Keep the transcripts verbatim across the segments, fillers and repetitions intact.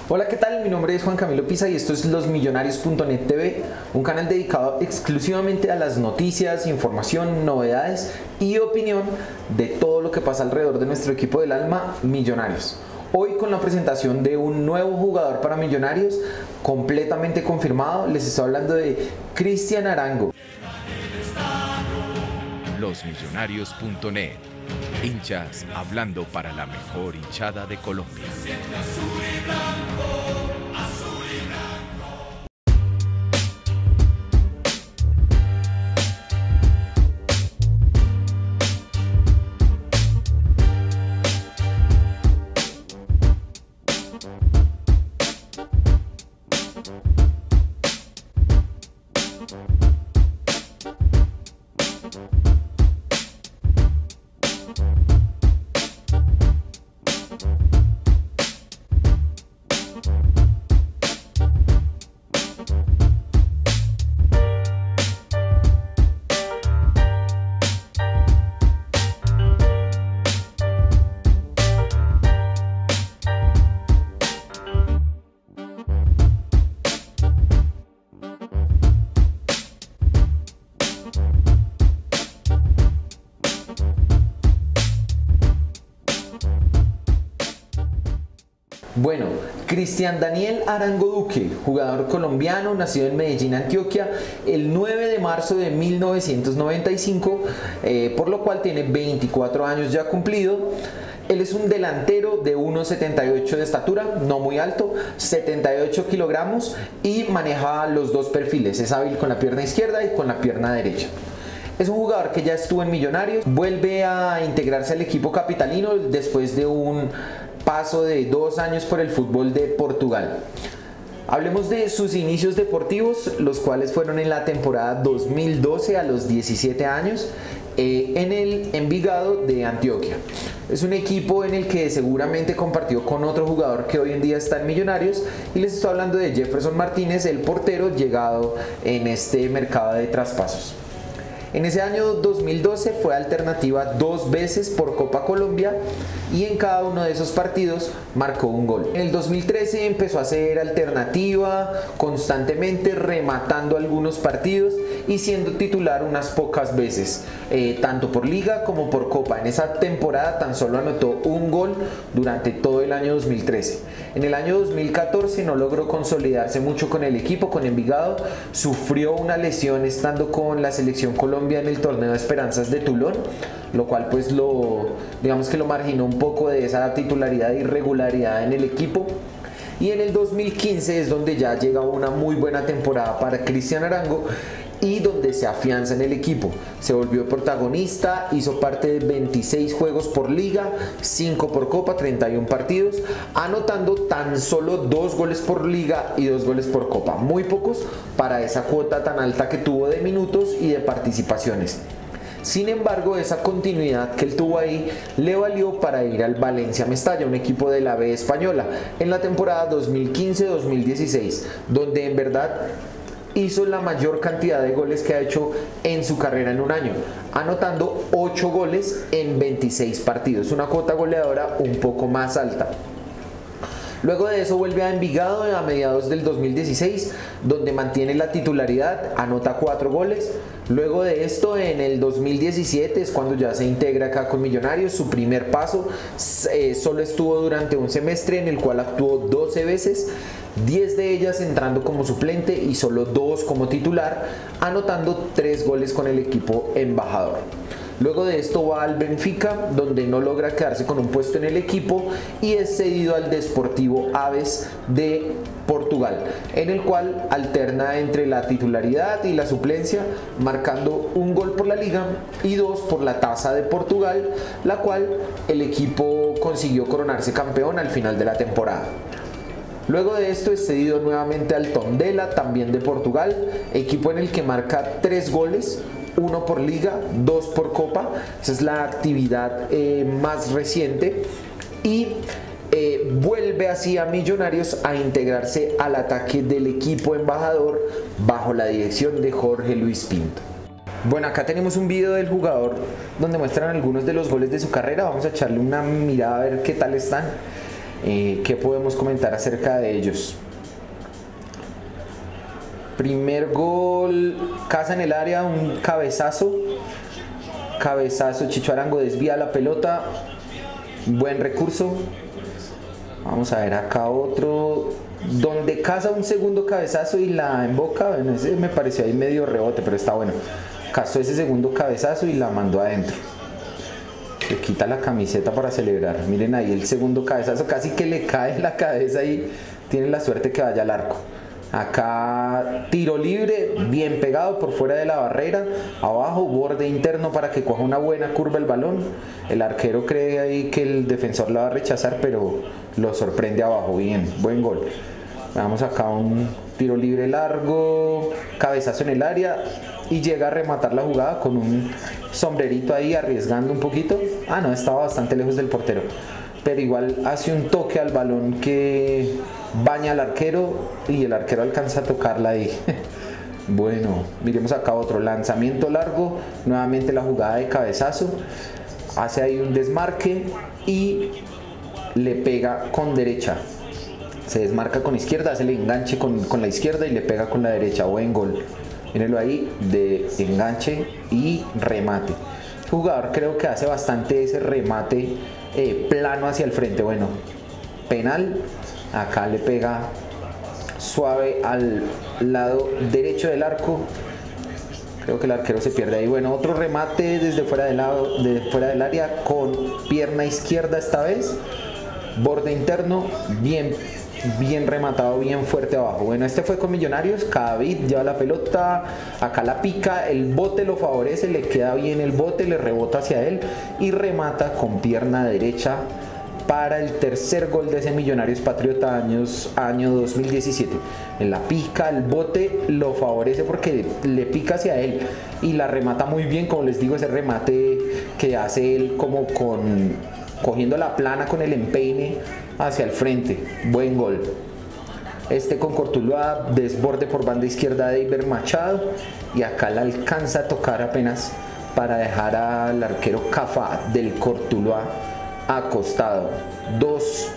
Hola, ¿qué tal? Mi nombre es Juan Camilo Pisa y esto es los millonarios punto net T V, un canal dedicado exclusivamente a las noticias, información, novedades y opinión de todo lo que pasa alrededor de nuestro equipo del alma, Millonarios. Hoy con la presentación de un nuevo jugador para Millonarios, completamente confirmado, les estoy hablando de Cristian Arango. los millonarios punto net, hinchas hablando para la mejor hinchada de Colombia. Bueno, Cristian Daniel Arango Duque, jugador colombiano, nacido en Medellín, Antioquia, el nueve de marzo de mil novecientos noventa y cinco, eh, por lo cual tiene veinticuatro años ya cumplido. Él es un delantero de uno setenta y ocho de estatura, no muy alto, setenta y ocho kilogramos y maneja los dos perfiles, es hábil con la pierna izquierda y con la pierna derecha. Es un jugador que ya estuvo en Millonarios, vuelve a integrarse al equipo capitalino después de un paso de dos años por el fútbol de Portugal. Hablemos de sus inicios deportivos, los cuales fueron en la temporada dos mil doce a los diecisiete años eh, en el Envigado de Antioquia. Es un equipo en el que seguramente compartió con otro jugador que hoy en día está en Millonarios y les estoy hablando de Jefferson Martínez, el portero llegado en este mercado de traspasos. En ese año dos mil doce fue alternativa dos veces por Copa Colombia y en cada uno de esos partidos marcó un gol. En el dos mil trece empezó a ser alternativa constantemente, rematando algunos partidos y siendo titular unas pocas veces, eh, tanto por Liga como por Copa. En esa temporada tan solo anotó un gol durante todo el año dos mil trece. En el año dos mil catorce no logró consolidarse mucho con el equipo, con Envigado, sufrió una lesión estando con la selección Colombia en el torneo de Esperanzas de Tulón, lo cual pues lo, digamos que lo marginó un poco de esa titularidad e irregularidad en el equipo. Y en el dos mil quince es donde ya llega una muy buena temporada para Cristian Arango y donde se afianza en el equipo. Se volvió protagonista, hizo parte de veintiséis juegos por Liga, cinco por Copa, treinta y uno partidos, anotando tan solo dos goles por Liga y dos goles por Copa. Muy pocos para esa cuota tan alta que tuvo de minutos y de participaciones. Sin embargo, esa continuidad que él tuvo ahí le valió para ir al Valencia Mestalla, un equipo de la B española, en la temporada dos mil quince dos mil dieciséis, donde en verdad hizo la mayor cantidad de goles que ha hecho en su carrera en un año, anotando ocho goles en veintiséis partidos, una cuota goleadora un poco más alta. Luego de eso vuelve a Envigado a mediados del dos mil dieciséis, donde mantiene la titularidad, anota cuatro goles. Luego de esto, en el dos mil diecisiete es cuando ya se integra acá con Millonarios. Su primer paso eh, solo estuvo durante un semestre en el cual actuó doce veces, diez de ellas entrando como suplente y solo dos como titular, anotando tres goles con el equipo embajador. Luego de esto va al Benfica, donde no logra quedarse con un puesto en el equipo y es cedido al Desportivo Aves de Portugal, en el cual alterna entre la titularidad y la suplencia, marcando un gol por la Liga y dos por la Taza de Portugal, la cual el equipo consiguió coronarse campeón al final de la temporada. Luego de esto es cedido nuevamente al Tondela, también de Portugal, equipo en el que marca tres goles, uno por Liga, dos por Copa. Esa es la actividad eh, más reciente y eh, vuelve así a Millonarios a integrarse al ataque del equipo embajador bajo la dirección de Jorge Luis Pinto. Bueno, acá tenemos un video del jugador donde muestran algunos de los goles de su carrera. Vamos a echarle una mirada a ver qué tal están. Eh, ¿Qué podemos comentar acerca de ellos? Primer gol, Casa en el área, un cabezazo. Cabezazo, Chicho Arango desvía la pelota. Buen recurso. Vamos a ver acá otro. Donde Casa un segundo cabezazo y la emboca. Bueno, ese me pareció ahí medio rebote, pero está bueno. Cazó ese segundo cabezazo y la mandó adentro. Le quita la camiseta para celebrar. Miren ahí el segundo cabezazo. Casi que le cae en la cabeza y tiene la suerte que vaya al arco. Acá tiro libre, bien pegado por fuera de la barrera, abajo, borde interno para que coja una buena curva el balón. El arquero cree ahí que el defensor la va a rechazar, pero lo sorprende abajo. Bien, buen gol. Vamos acá un tiro libre largo, cabezazo en el área y llega a rematar la jugada con un sombrerito ahí, arriesgando un poquito. Ah, no, estaba bastante lejos del portero, pero igual hace un toque al balón que baña al arquero y el arquero alcanza a tocarla ahí. Bueno, miremos acá otro lanzamiento largo, nuevamente la jugada de cabezazo, hace ahí un desmarque y le pega con derecha. Se desmarca con izquierda, hace el enganche con, con la izquierda y le pega con la derecha. Buen gol. Mírenlo ahí, de enganche y remate. El jugador creo que hace bastante ese remate eh, plano hacia el frente. Bueno, penal. Acá le pega suave al lado derecho del arco. Creo que el arquero se pierde ahí. Bueno, otro remate desde fuera del, lado, de fuera del área con pierna izquierda esta vez. Borde interno, bien, bien rematado, bien fuerte abajo. Bueno, este fue con Millonarios. Cadavid lleva la pelota, acá la pica, el bote lo favorece, le queda bien el bote, le rebota hacia él y remata con pierna derecha para el tercer gol de ese Millonarios Patriota años, año dos mil diecisiete. En la pica, el bote lo favorece porque le pica hacia él y la remata muy bien. Como les digo, ese remate que hace él como con cogiendo la plana con el empeine hacia el frente. Buen gol. Este con Cortuluá, desborde por banda izquierda de Iber Machado y acá la alcanza a tocar apenas para dejar al arquero Cafá del Cortuluá acostado. dos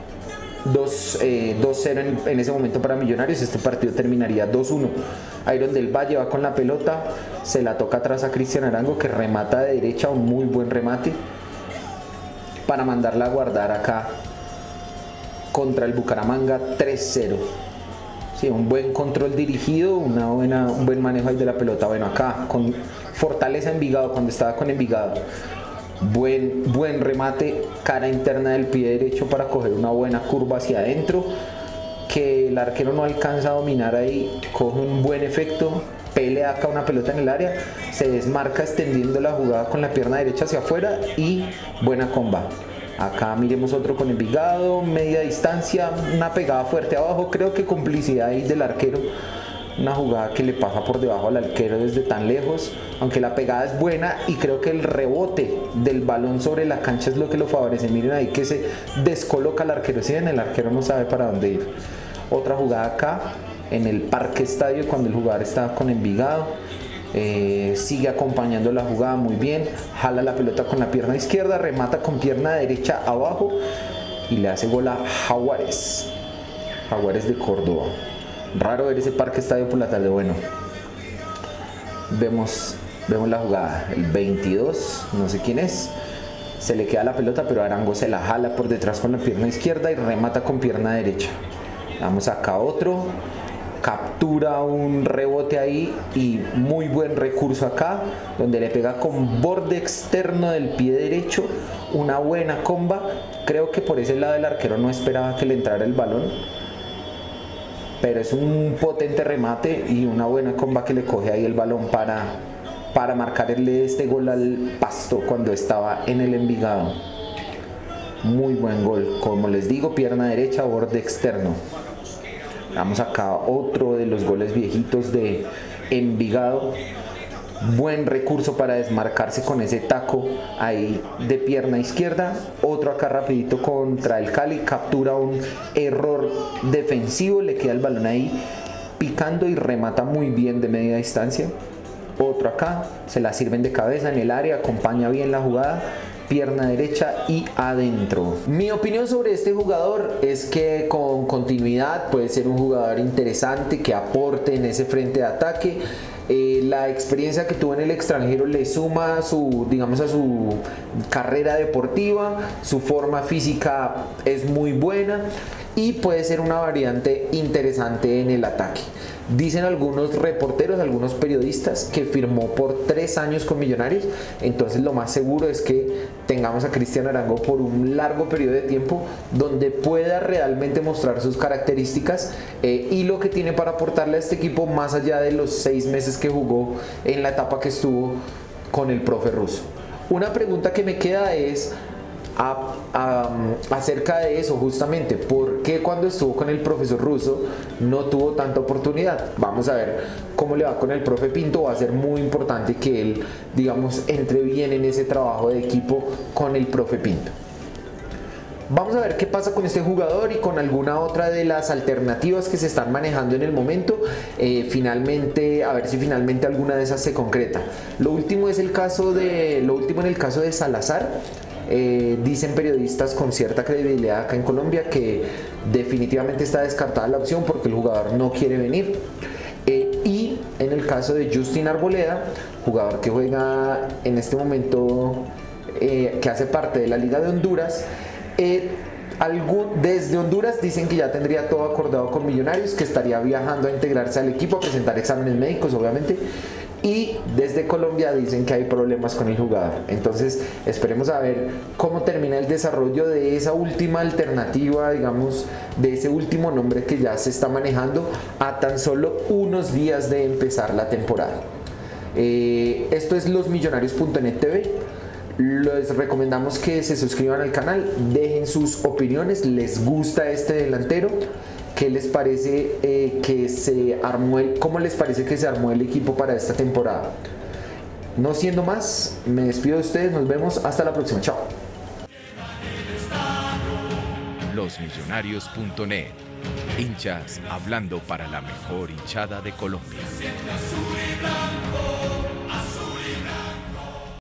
cero en, en ese momento para Millonarios. Este partido terminaría dos uno. Iron del Valle va con la pelota, se la toca atrás a Cristian Arango, que remata de derecha, un muy buen remate para mandarla a guardar acá contra el Bucaramanga. Tres cero. Sí, un buen control dirigido, una buena, un buen manejo ahí de la pelota. Bueno, acá con fortaleza Envigado, cuando estaba con Envigado. Buen, buen remate, cara interna del pie derecho para coger una buena curva hacia adentro, que el arquero no alcanza a dominar ahí, coge un buen efecto, pelea acá una pelota en el área, se desmarca extendiendo la jugada con la pierna derecha hacia afuera y buena comba. Acá miremos otro con Envigado, media distancia, una pegada fuerte abajo, creo que complicidad ahí del arquero. Una jugada que le pasa por debajo al arquero desde tan lejos, aunque la pegada es buena y creo que el rebote del balón sobre la cancha es lo que lo favorece. Miren ahí que se descoloca el arquero, ¿sí? El arquero no sabe para dónde ir. Otra jugada acá en el Parque Estadio cuando el jugador está con Envigado, eh, sigue acompañando la jugada muy bien, jala la pelota con la pierna izquierda, remata con pierna derecha abajo y le hace gol a Jaguares Jaguares de Córdoba. Raro ver ese Parque Estadio por la tarde. Bueno, vemos, vemos la jugada. El veintidós, no sé quién es, se le queda la pelota, pero Arango se la jala por detrás con la pierna izquierda y remata con pierna derecha. Vamos acá otro, captura un rebote ahí y muy buen recurso acá, donde le pega con borde externo del pie derecho, una buena comba. Creo que por ese lado el arquero no esperaba que le entrara el balón, pero es un potente remate y una buena comba que le coge ahí el balón para, para marcarle este gol al Pasto cuando estaba en el Envigado. Muy buen gol, como les digo, pierna derecha, borde externo. Vamos acá otro de los goles viejitos de Envigado. Buen recurso para desmarcarse con ese taco ahí de pierna izquierda. Otro acá rapidito contra el Cali, captura un error defensivo, le queda el balón ahí picando y remata muy bien de media distancia. Otro acá, se la sirven de cabeza en el área, acompaña bien la jugada pierna derecha y adentro. Mi opinión sobre este jugador es que con continuidad puede ser un jugador interesante que aporte en ese frente de ataque. Eh, la experiencia que tuvo en el extranjero le suma a su, digamos, a su carrera deportiva, su forma física es muy buena y puede ser una variante interesante en el ataque. Dicen algunos reporteros, algunos periodistas que firmó por tres años con Millonarios, entonces lo más seguro es que tengamos a Cristian Arango por un largo periodo de tiempo donde pueda realmente mostrar sus características eh, y lo que tiene para aportarle a este equipo más allá de los seis meses que jugó en la etapa que estuvo con el profe Russo. Una pregunta que me queda es A, a, acerca de eso justamente, ¿por qué cuando estuvo con el profesor Russo no tuvo tanta oportunidad? Vamos a ver cómo le va con el profe Pinto. Va a ser muy importante que él, digamos, entre bien en ese trabajo de equipo con el profe Pinto. Vamos a ver qué pasa con este jugador y con alguna otra de las alternativas que se están manejando en el momento. Eh, finalmente, a ver si finalmente alguna de esas se concreta. Lo último es el caso de, lo último en el caso de Salazar. Eh, dicen periodistas con cierta credibilidad acá en Colombia que definitivamente está descartada la opción porque el jugador no quiere venir. Eh, y en el caso de Justin Arboleda, jugador que juega en este momento, eh, que hace parte de la Liga de Honduras, eh, algún, desde Honduras dicen que ya tendría todo acordado con Millonarios, que estaría viajando a integrarse al equipo, a presentar exámenes médicos obviamente. Y desde Colombia dicen que hay problemas con el jugador. Entonces esperemos a ver cómo termina el desarrollo de esa última alternativa, digamos, de ese último nombre que ya se está manejando a tan solo unos días de empezar la temporada. Eh, esto es los millonarios punto net T V. Les recomendamos que se suscriban al canal, dejen sus opiniones. ¿Les gusta este delantero? ¿Qué les parece eh, que se armó el, cómo les parece que se armó el equipo para esta temporada? No siendo más, me despido de ustedes, nos vemos hasta la próxima, chao. los millonarios punto net, hinchas hablando para la mejor hinchada de Colombia.